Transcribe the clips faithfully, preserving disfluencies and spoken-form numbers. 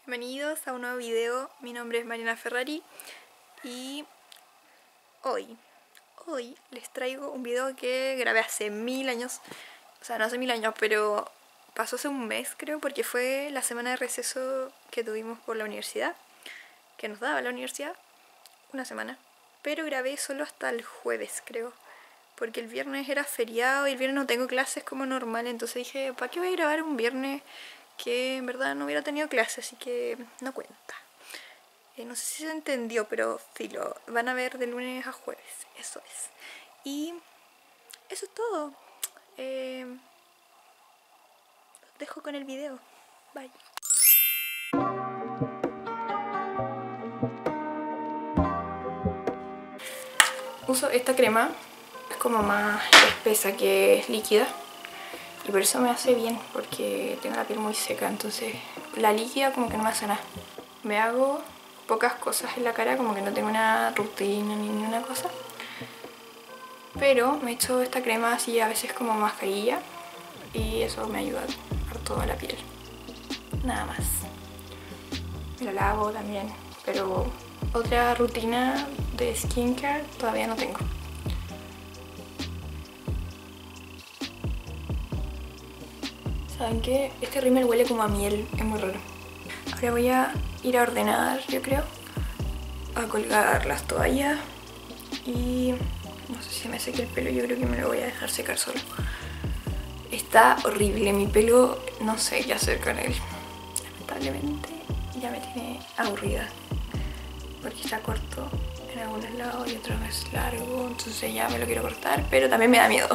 Bienvenidos a un nuevo video. Mi nombre es Mariana Ferrari y hoy, hoy les traigo un video que grabé hace mil años. O sea, no hace mil años, pero pasó hace un mes creo, porque fue la semana de receso que tuvimos por la universidad, que nos daba la universidad, una semana. Pero grabé solo hasta el jueves creo, porque el viernes era feriado y el viernes no tengo clases como normal. Entonces dije, ¿para qué voy a grabar un viernes que en verdad no hubiera tenido clase? Así que no cuenta. Eh, no sé si se entendió, pero filo, van a ver de lunes a jueves, eso es. Y eso es todo. Eh, los dejo con el video. Bye. Uso esta crema, es como más espesa que líquida. Y por eso me hace bien, porque tengo la piel muy seca, entonces la líquida como que no me hace nada. Me hago pocas cosas en la cara, como que no tengo una rutina ni una cosa. Pero me echo esta crema así a veces como mascarilla y eso me ayuda a toda la piel. Nada más. Me la lavo también, pero otra rutina de skincare todavía no tengo. ¿Saben qué? Este rímel huele como a miel, es muy raro. Ahora voy a ir a ordenar, yo creo, a colgar las toallas y no sé si me seque el pelo, yo creo que me lo voy a dejar secar solo. Está horrible, mi pelo no sé qué hacer con él. Lamentablemente ya me tiene aburrida, porque está corto en algunos lados y otros es largo, entonces ya me lo quiero cortar, pero también me da miedo.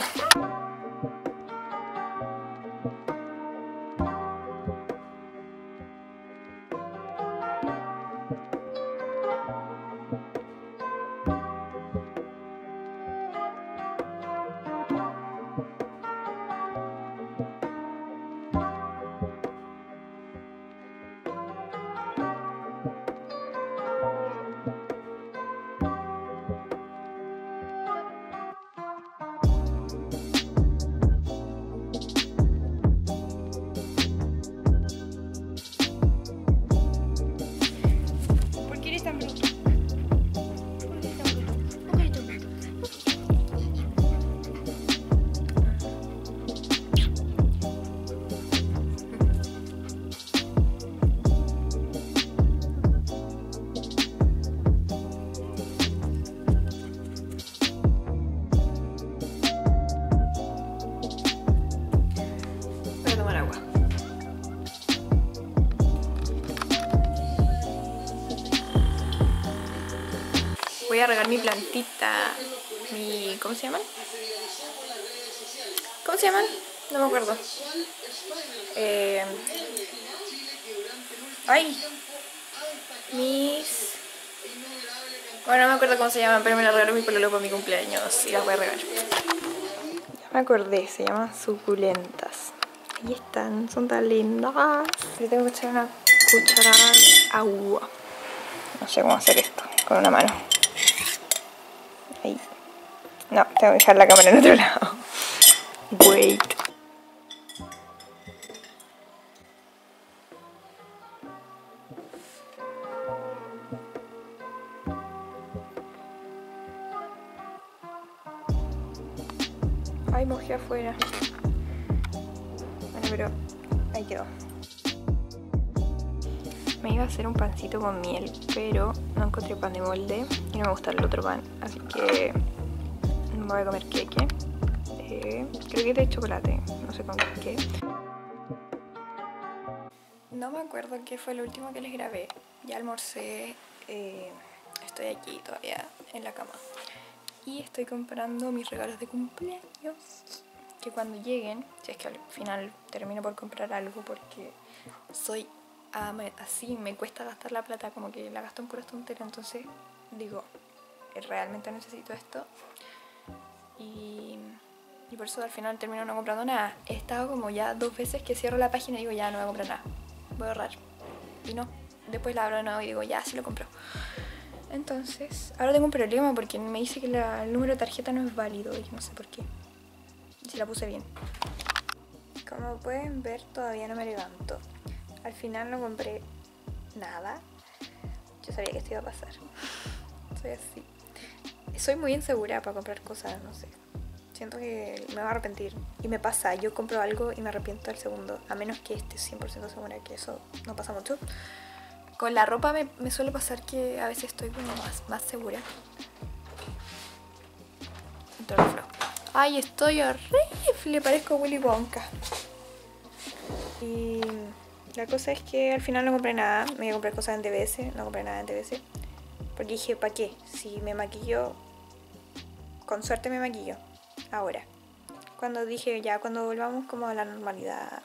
Voy a regar mi plantita, mi... ¿cómo se llaman? ¿Cómo se llaman? No me acuerdo. Eh... ¡Ay! Mis... Bueno, no me acuerdo cómo se llaman, pero me las regaló mi pololo para mi cumpleaños y las voy a regar. Ya me acordé, se llaman suculentas. Ahí están, son tan lindas. Le tengo que echar una cucharada de agua. No sé cómo hacer esto con una mano. Ahí. No, tengo que dejar la cámara en otro lado. Wait. Ay, mojé afuera. Bueno, pero ahí quedó. Me iba a hacer un pancito con miel, pero no encontré pan de molde y no me gusta el otro pan, así que me voy a comer queque. Eh, creo que es de chocolate, no sé con qué. No me acuerdo qué fue lo último que les grabé. Ya almorcé, eh, estoy aquí todavía en la cama. Y estoy comprando mis regalos de cumpleaños, que cuando lleguen, si es que al final termino por comprar algo, porque soy... Ah, me, así me cuesta gastar la plata, como que la gasto en puras tonteras. Entonces digo, realmente necesito esto y, y por eso al final termino no comprando nada. He estado como ya dos veces que cierro la página y digo, ya no voy a comprar nada, voy a ahorrar, y no, después la abro de nuevo y digo, ya sí lo compro. Entonces ahora tengo un problema porque me dice que la, el número de tarjeta no es válido y yo no sé por qué, si la puse bien. Como pueden ver, todavía no me levanto. Al final no compré nada. Yo sabía que esto iba a pasar. Soy así. Soy muy insegura para comprar cosas, no sé. Siento que me voy a arrepentir. Y me pasa, yo compro algo y me arrepiento al segundo. A menos que esté cien por ciento segura que eso no pasa mucho. Con la ropa me, me suele pasar que a veces estoy como más, más segura. Ay, estoy horrible, parezco Willy Wonka. Y la cosa es que al final no compré nada. Me iba a comprar cosas en D B S, no compré nada en D B S. Porque dije, ¿para qué? Si me maquillo, con suerte me maquillo. Ahora. Cuando dije, ya cuando volvamos como a la normalidad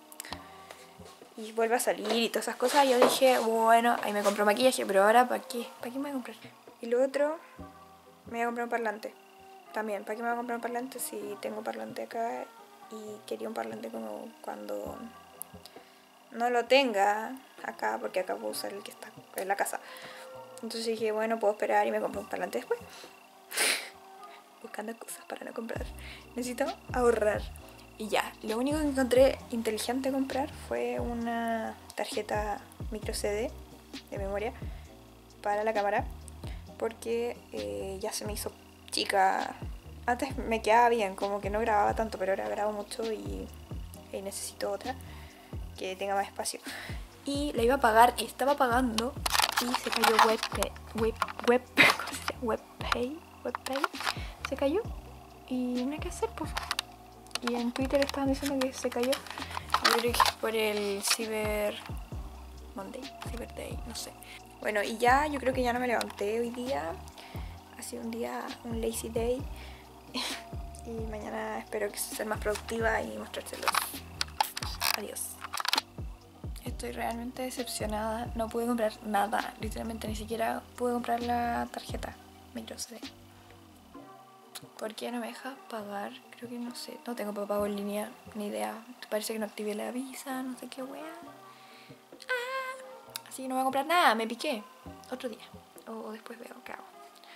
y vuelva a salir y todas esas cosas, yo dije, bueno, ahí me compré maquillaje, pero ahora ¿para qué? ¿Para qué me voy a comprar? Y lo otro, me voy a comprar un parlante. También, ¿para qué me voy a comprar un parlante si tengo parlante acá? Y quería un parlante como cuando no lo tenga acá, porque acá puedo usar el que está en la casa. Entonces dije, bueno, puedo esperar y me compro un parlante después. Buscando cosas para no comprar. Necesito ahorrar. Y ya, lo único que encontré inteligente comprar fue una tarjeta micro C D de memoria para la cámara. Porque eh, ya se me hizo chica. Antes me quedaba bien, como que no grababa tanto, pero ahora grabo mucho y, y necesito otra que tenga más espacio. Y la iba a pagar y estaba pagando y se cayó webpay, web, web, webpay, webpay, se cayó y no hay que hacer, pues. Y en Twitter estaban diciendo que se cayó. Yo creo que es por el Cyber Monday, Cyber Day, no sé. Bueno, y ya, yo creo que ya no me levanté hoy día. Ha sido un día, un lazy day. Y mañana espero que sea más productiva y mostrárselos. Adiós. Estoy realmente decepcionada. No pude comprar nada. Literalmente ni siquiera pude comprar la tarjeta micro C D. ¿Por qué no me deja pagar? Creo que no sé. No tengo pago en línea. Ni idea. Parece que no activé la visa. No sé qué wea. Ah, así que no voy a comprar nada. Me piqué. Otro día. O después veo qué hago.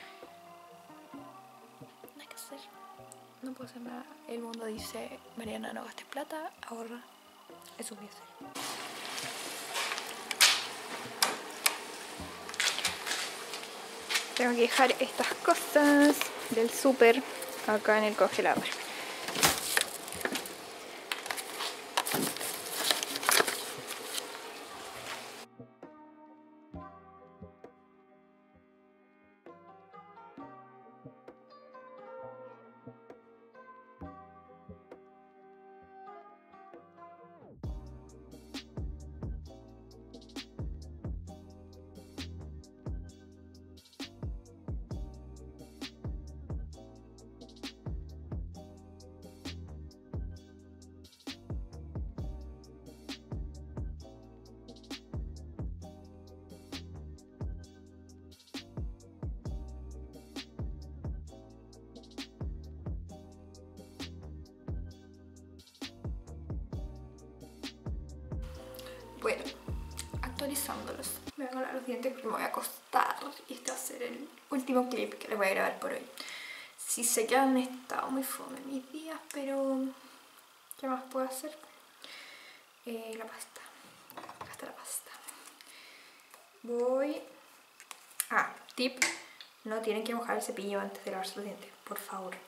No hay que hacer. No puedo hacer nada. El mundo dice, Mariana, no gastes plata. Ahorra. Eso voy a hacer. Tengo que dejar estas cosas del súper acá en el congelador. Bueno, actualizándolos. Me voy a lavar los dientes porque me voy a acostar. Y este va a ser el último clip que les voy a grabar por hoy. Si sé que han estado muy fome mis días, pero ¿qué más puedo hacer? Eh, la pasta. Acá está la pasta. Voy... Ah, tip. No tienen que mojar el cepillo antes de lavarse los dientes, por favor.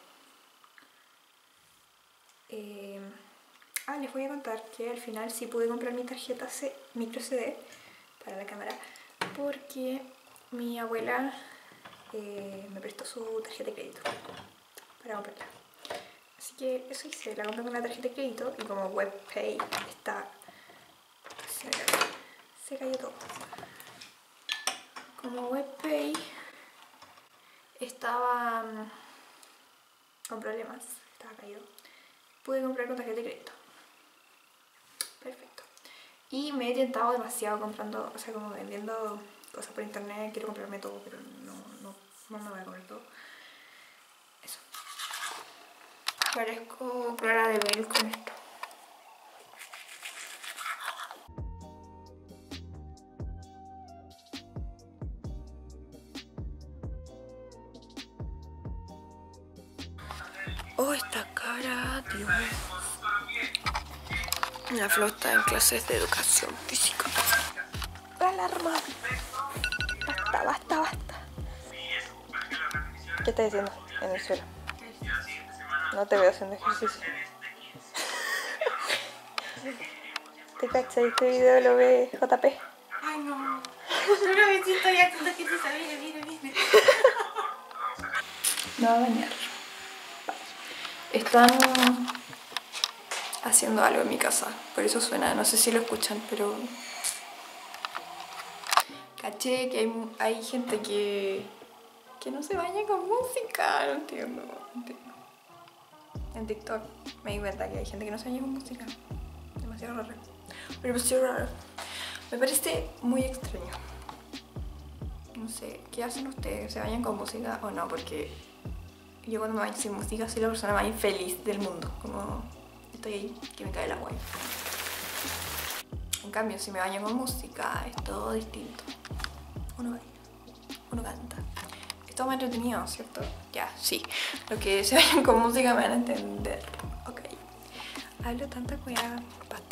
Eh... Ah, les voy a contar que al final sí pude comprar mi tarjeta C micro C D para la cámara porque mi abuela eh, me prestó su tarjeta de crédito para comprarla. Así que eso hice, la compré con la tarjeta de crédito y como webpay está... Se cayó, se cayó todo. Como webpay estaba um, con problemas, estaba caído, pude comprar con tarjeta de crédito. Perfecto. Y me he tentado demasiado comprando, o sea, como vendiendo cosas por internet. Quiero comprarme todo, pero no, no, no me voy a comer todo. Eso. Parezco Clara de Bell con esto. Oh, esta cara, Dios. La Flo está en clases de educación física. Hola. alarma. Basta, basta, basta. ¿Qué estás haciendo en el suelo? No te veo haciendo ejercicio. ¿Te cachai? Este video lo ve J P. Ay, no. Una vez sí estoy haciendo ejercicio. Mira, mira, mira. Me va a bañar. Están haciendo algo en mi casa. Por eso suena. No sé si lo escuchan, pero... Caché que hay, hay gente que... que no se baña con música. No entiendo. No entiendo. En TikTok me di cuenta que hay gente que no se baña con música. Demasiado raro. Pero demasiado raro. Me parece muy extraño. No sé, ¿qué hacen ustedes? ¿Se bañan con música o no? Porque yo cuando me baño sin música soy la persona más infeliz del mundo. Como estoy ahí, que me cae el agua. En cambio, si me baño con música es todo distinto. Uno baila, uno canta. Es todo más entretenido, ¿cierto? Ya, sí. Los que se vayan con música me van a entender. Ok. Hablo tanta cuidado. Basta.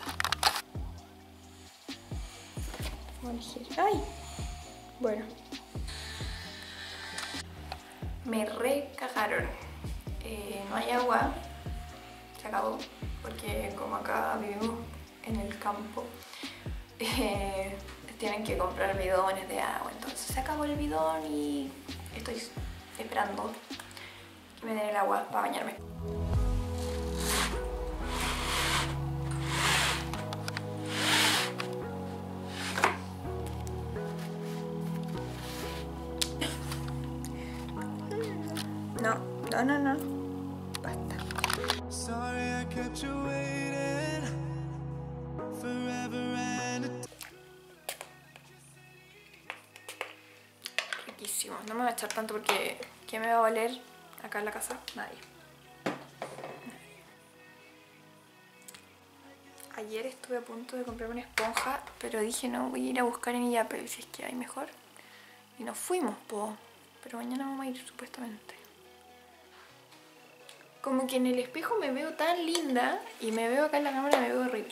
Voy a elegir. ¡Ay! Bueno. Me recagaron. Eh, no hay agua. Se acabó. Porque como acá vivimos en el campo, eh, tienen que comprar bidones de agua. Entonces se acabó el bidón y estoy esperando que me den el agua para bañarme. No, no, no, no. Basta. Sorry I kept you waiting forever and... Riquísimo. No me voy a echar tanto porque ¿quién me va a valer acá en la casa? Nadie. Ayer estuve a punto de comprarme una esponja, pero dije no, voy a ir a buscar en Illapel si es que hay mejor. Y nos fuimos, po. Pero mañana vamos a ir supuestamente. Como que en el espejo me veo tan linda y me veo acá en la cámara y me veo horrible.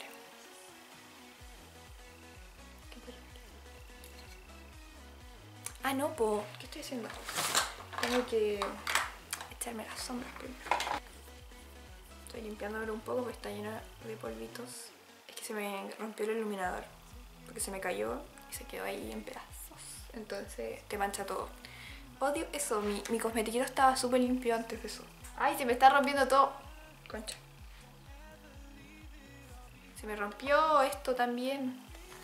Ah, no, po. ¿Qué estoy haciendo? Tengo que echarme las sombras primero. Estoy limpiándomelo un poco porque está llena de polvitos. Es que se me rompió el iluminador porque se me cayó y se quedó ahí en pedazos. Entonces te mancha todo. Odio eso. Mi, mi cosmetiquero estaba súper limpio antes de eso. Ay, se me está rompiendo todo. Concha. Se me rompió esto también.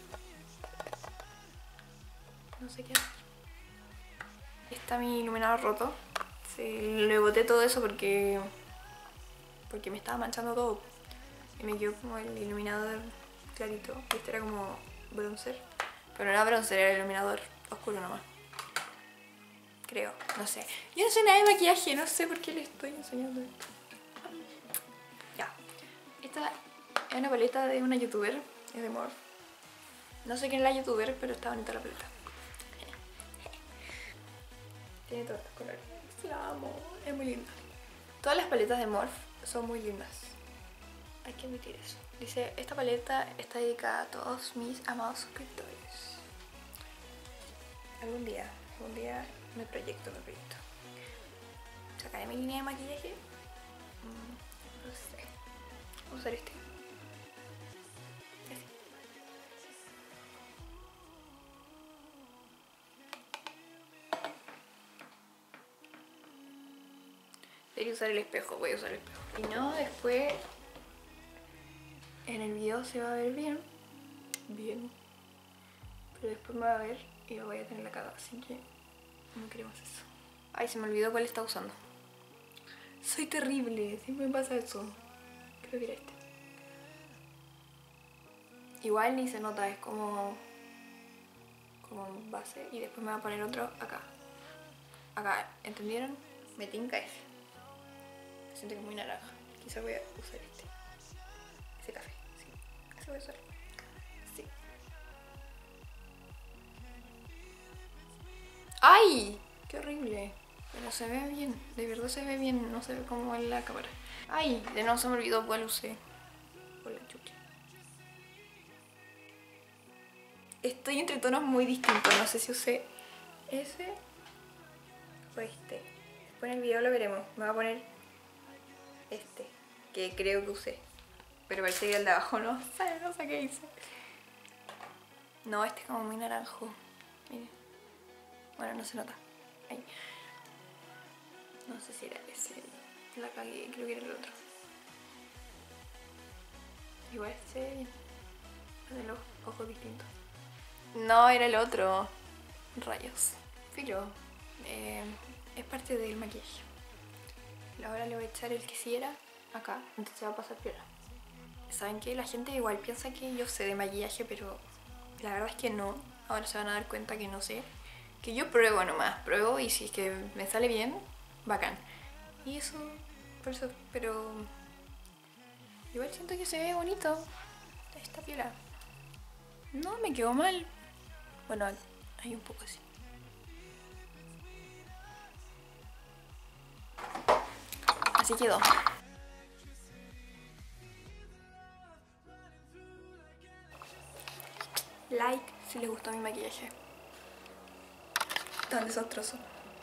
No sé qué hacer. Está mi iluminador roto. Sí, le boté todo eso porque... porque me estaba manchando todo. Y me quedó como el iluminador clarito. Este era como bronzer. Pero no era bronzer, era el iluminador oscuro nomás. Creo, no sé. Yo no sé nada de maquillaje, no sé por qué le estoy enseñando esto. Ya. Esta es una paleta de una youtuber, es de Morphe. No sé quién es la youtuber, pero está bonita la paleta. Tiene todos los colores. La amo, es muy linda. Todas las paletas de Morphe son muy lindas. Hay que admitir eso. Dice, esta paleta está dedicada a todos mis amados suscriptores. Algún día, algún día me proyecto, me proyecto. Sacaré mi línea de maquillaje. Mm, no sé. Voy a usar este. Así. Debería usar el espejo, voy a usar el espejo. Si no, después en el video se va a ver bien. Bien. Pero después me va a ver y lo voy a tener la cara, así que no queremos eso. Ay, se me olvidó cuál está usando. Soy terrible, siempre me pasa eso. Creo que era este. Igual ni se nota, es como como base y después me va a poner otro acá. Acá, ¿entendieron? Me tinca ese. Siento que es muy naranja. Quizá voy a usar este. Ese café, sí. Ese voy a usar. Sí. ¡Ay! ¡Qué horrible! Pero se ve bien, de verdad se ve bien, no se ve como en la cámara. ¡Ay! De nuevo se me olvidó cuál usé. Por la chucha. estoy entre tonos muy distintos. No sé si usé ese o este. Después en el video lo veremos. Me voy a poner este, que creo que usé. Pero parece que el de abajo no sé, no sé qué hice. No, este es como muy naranjo. Miren. Bueno, no se nota. Ahí. No sé si era ese. La cagué, creo que era el otro. Igual se ve bien. De los ojos distintos. No, era el otro. Rayos. Filo. Eh, es parte del maquillaje. Ahora le voy a echar el que sí era acá. Entonces va a pasar piola. ¿Saben qué? La gente igual piensa que yo sé de maquillaje, pero la verdad es que no. Ahora se van a dar cuenta que no sé. Que yo pruebo nomás. Pruebo y si es que me sale bien, bacán. Y eso, por eso, pero igual siento que se ve bonito esta piola. No me quedó mal. Bueno, hay un poco así. Así quedó. Like si les gustó mi maquillaje. Tan desastroso.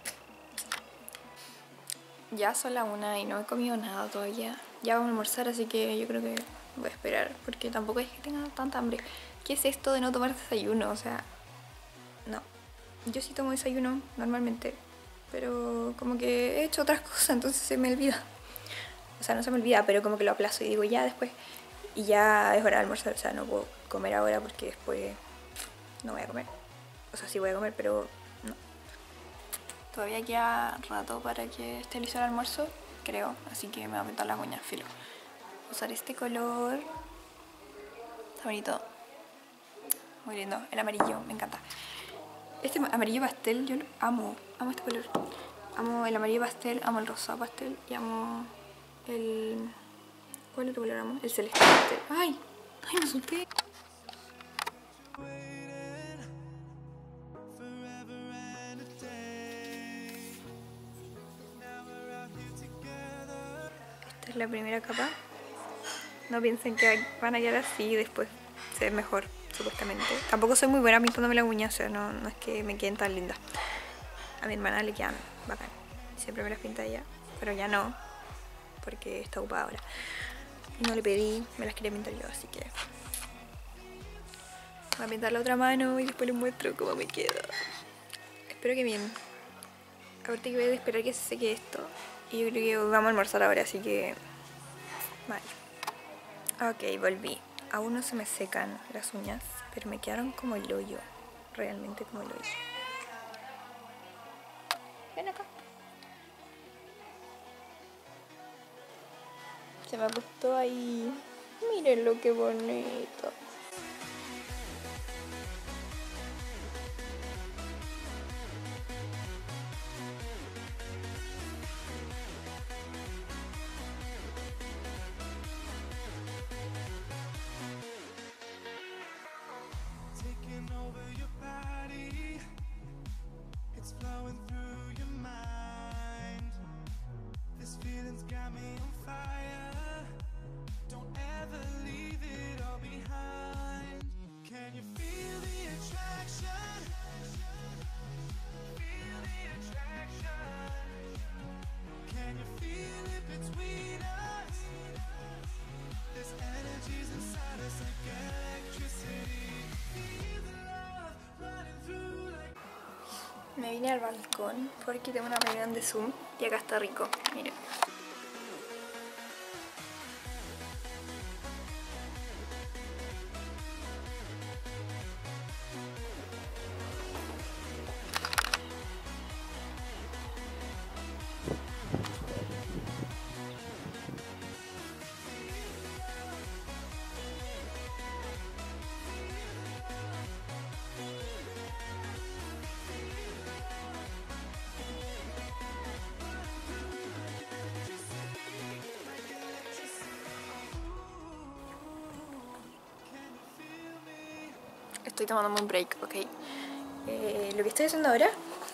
Ya son la una y no he comido nada todavía. Ya vamos a almorzar, así que yo creo que voy a esperar, porque tampoco es que tenga tanta hambre. ¿Qué es esto de no tomar desayuno? O sea, no. Yo sí tomo desayuno normalmente, pero como que he hecho otras cosas, entonces se me olvida. O sea, no se me olvida, pero como que lo aplazo y digo ya después. Y ya es hora de almorzar, o sea, no puedo comer ahora porque después no voy a comer. O sea, sí voy a comer, pero no. Todavía queda rato para que esté listo el almuerzo, creo. Así que me voy a pintar las uñas, filo. Voy a usar este color. Está bonito. Muy lindo. El amarillo, me encanta. Este amarillo pastel, yo lo amo. Amo este color. Amo el amarillo pastel, amo el rosa pastel y amo el... ¿Cuál otro color amo? El celeste pastel. ¡Ay! ¡Ay, me asusté! Esta es la primera capa. No piensen que van a quedar así y después se ve mejor, supuestamente. Tampoco soy muy buena pintándome las uñas, o sea, no, no es que me queden tan lindas. A mi hermana le quedan bacán. Siempre me las pinta ella, pero ya no, porque está ocupada ahora. Y no le pedí, me las quería pintar yo, así que voy a pintar la otra mano y después les muestro cómo me queda. Espero que bien. Aparte que voy a esperar que se seque esto. Y yo creo que vamos a almorzar ahora, así que... Vale. Ok, volví. Aún no se me secan las uñas, pero me quedaron como el hoyo. Realmente como el hoyo. Ven acá. Se me acostó ahí. Miren lo que bonito. Me vine al balcón porque tengo una reunión de Zoom y acá está rico, miren. Estoy tomándome un break, ok. Eh, lo que estoy haciendo ahora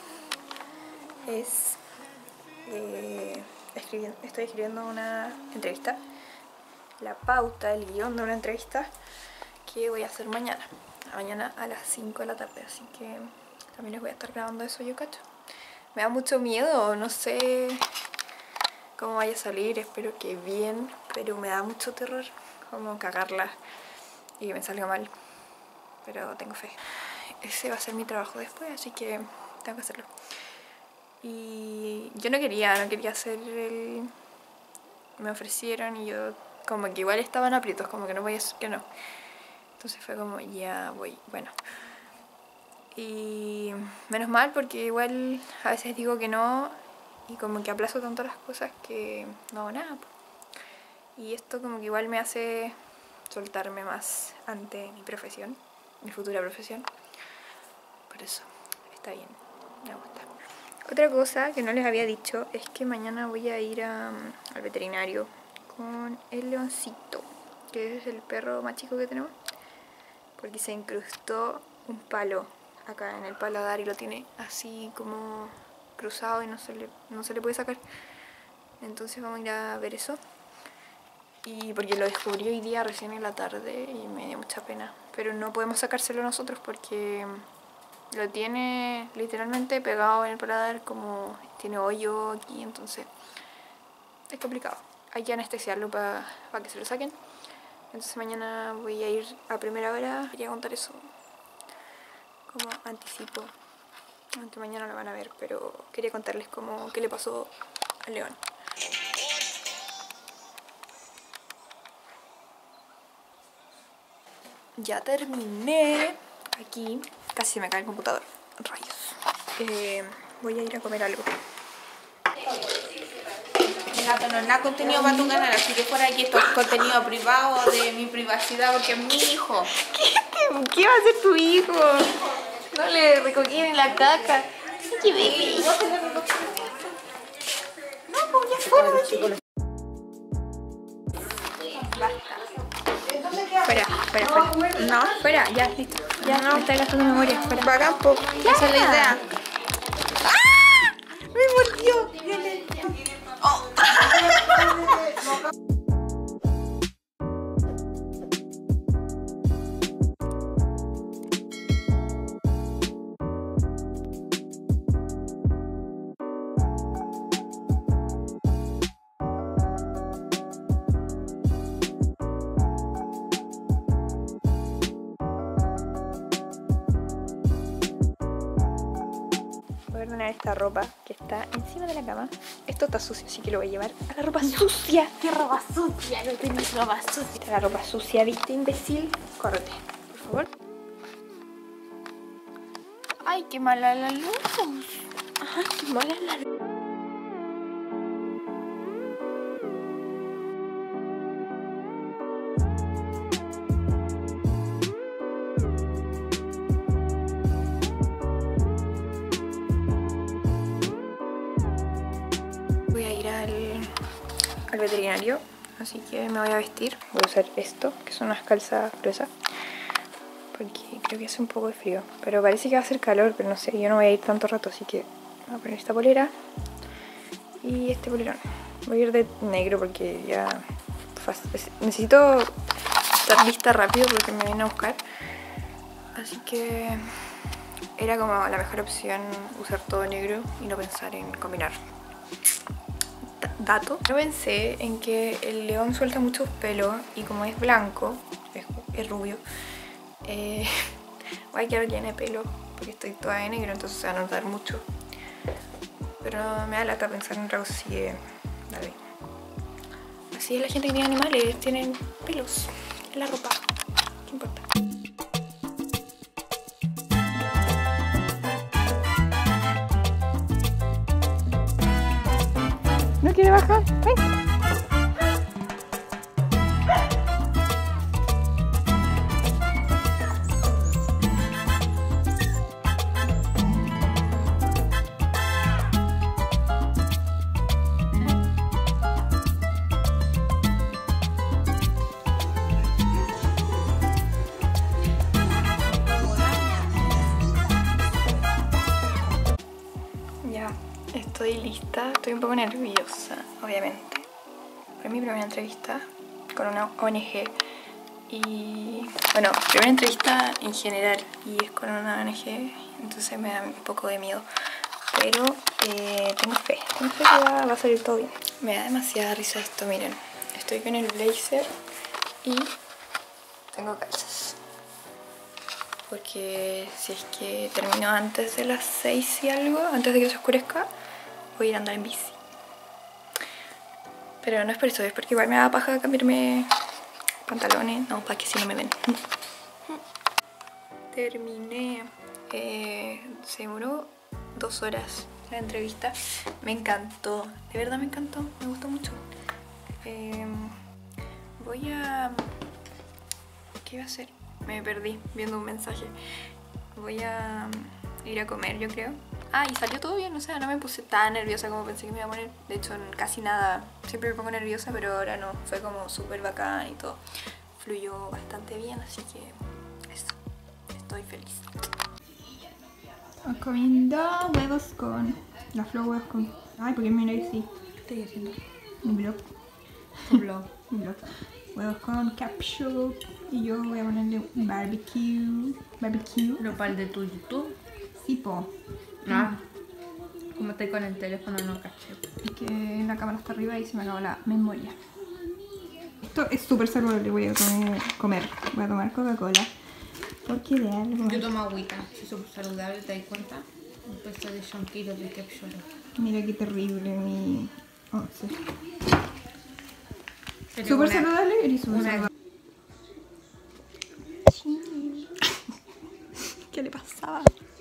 es... Eh, escribiendo, estoy escribiendo una entrevista. La pauta, el guión de una entrevista que voy a hacer mañana. mañana a las cinco de la tarde, así que también les voy a estar grabando eso, yo cacho. Me da mucho miedo, no sé cómo vaya a salir, espero que bien, pero me da mucho terror como cagarla y que me salga mal, pero tengo fe. Ese va a ser mi trabajo después, así que tengo que hacerlo. Y yo no quería, no quería hacer el... Me ofrecieron y yo como que igual estaban aprietos, como que no voy a decir que no. Entonces fue como, ya voy, bueno. Y menos mal porque igual a veces digo que no y como que aplazo tanto las cosas que no hago nada. Y esto como que igual me hace soltarme más ante mi profesión, mi futura profesión. Por eso, está bien, me gusta. Otra cosa que no les había dicho es que mañana voy a ir a, al veterinario con el Leoncito, que es el perro más chico que tenemos, porque se incrustó un palo acá en el paladar y lo tiene así como cruzado y no se le, no se le puede sacar. Entonces vamos a ir a ver eso. Y porque lo descubrí hoy día recién en la tarde y me dio mucha pena. Pero no podemos sacárselo nosotros porque lo tiene literalmente pegado en el paladar, como tiene hoyo aquí, entonces es complicado. Hay que anestesiarlo para pa que se lo saquen. Entonces mañana voy a ir a primera hora. Quería contar eso como anticipo, aunque mañana lo van a ver, pero quería contarles como qué le pasó al león. Ya terminé. Aquí casi me cae el computador. Rayos. Eh, voy a ir a comer algo. Gato, no es nada contenido para tu canal, así que fuera aquí esto es contenido privado de mi privacidad porque es mi hijo. ¿Qué, qué va a hacer tu hijo? No le recogí ni la caca. ¡Qué bebé! No, pues ya fuera. Basta. Fuera, fuera, fuera. No, fuera, ya, listo. Ya, no. Me está gastando memoria, fuera. Va a campo, esa es la idea. ¡Ah! ¡Me mordió! Oh. Voy a ordenar esta ropa que está encima de la cama. Esto está sucio, así que lo voy a llevar a la ropa sucia. ¿Qué ropa sucia? No tenés ropa sucia. La ropa sucia, ¿viste, imbécil? Córrete, por favor. Ay, qué mala la luz. Ay, qué mala la luz. Voy a ir al, al veterinario, así que me voy a vestir. Voy a usar esto, que son unas calzas gruesas, porque creo que hace un poco de frío. Pero parece que va a hacer calor, pero no sé, yo no voy a ir tanto rato, así que voy a poner esta polera y este polerón. Voy a ir de negro porque ya necesito estar lista rápido porque me vienen a buscar. Así que era como la mejor opción usar todo negro y no pensar en combinar. Dato, yo pensé en que el león suelta muchos pelos y como es blanco, es, es rubio, eh, voy a quedar llena de pelo porque estoy toda de negro, entonces se va a notar mucho. Pero me da lata pensar en otra cosa así de... Dale. Así es la gente que tiene animales, tienen pelos en la ropa. ¿Qué importa? ¿No quiere bajar? ¡Ven! Ya, estoy lista, estoy un poco nerviosa, obviamente. Fue mi primera entrevista con una O N G Y bueno, primera entrevista en general y es con una O N G, entonces me da un poco de miedo. Pero eh, tengo fe, tengo fe que va, va a salir todo bien. Me da demasiada risa esto, miren. Estoy con el blazer y tengo calzas. Porque si es que termino antes de las seis y algo, antes de que se oscurezca, voy a ir a andar en bici. Pero no es por eso, es porque igual me da paja cambiarme pantalones, no, para que si no me ven. Terminé, eh, se demoró dos horas la entrevista, me encantó, de verdad me encantó, me gustó mucho. Eh, voy a... ¿Qué iba a hacer? Me perdí viendo un mensaje. Voy a ir a comer, yo creo. Ah, y salió todo bien, o sea, no me puse tan nerviosa como pensé que me iba a poner. De hecho, casi nada, siempre me pongo nerviosa, pero ahora no, fue como súper bacán y todo. Fluyó bastante bien, así que eso, estoy feliz. Estamos comiendo huevos con... La flor huevos con... Ay, ¿por qué me miráis así? ¿Qué estoy haciendo? Mi blog. Tu blog. Mi blog. Huevos con ketchup. Y yo voy a ponerle barbecue. Barbecue. ¿Lo para el de tu YouTube? Sí, po. Ah. Como estoy con el teléfono no caché. Es que la cámara está arriba y se me acabó la memoria. Esto es súper saludable, voy a comer, comer. Voy a tomar Coca-Cola. Porque de algo... Yo tomo agüita, soy súper saludable, ¿te das cuenta? Un peso de un kilo de ketchup. Mira qué terrible mi once. Pero ¿Súper una- saludable? Eres súper una- saludable. ¿Qué le pasaba?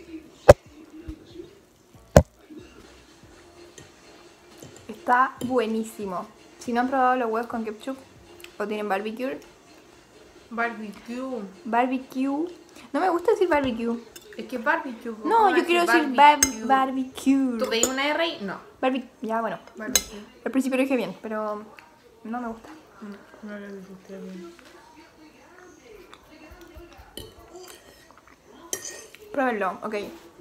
Está buenísimo. Si no han probado los huevos con ketchup o tienen barbecue, Barbecue. barbecue. No me gusta decir barbecue. Es que barbecue. ¿cómo No, va yo a quiero ser decir bar barbecue? barbecue. ¿Tú veis una R y no? Barbe ya, bueno. Barbecue. Al principio lo dije bien, pero no me gusta. No, no lo dijiste bien. Pruébenlo, ok.